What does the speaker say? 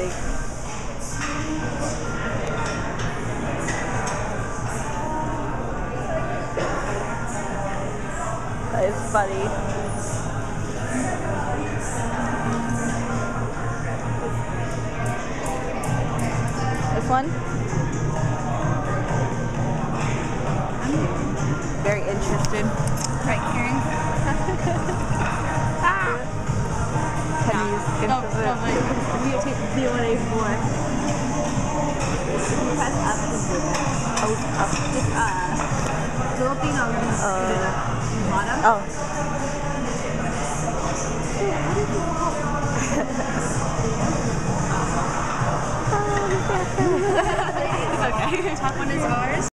big. That is funny. This one? I'm very interested. Right, Karen? Penny's You take b1a4. Press up to do that. Oh, up. Just, Filipino bottom. Oh. Okay. Top one is ours.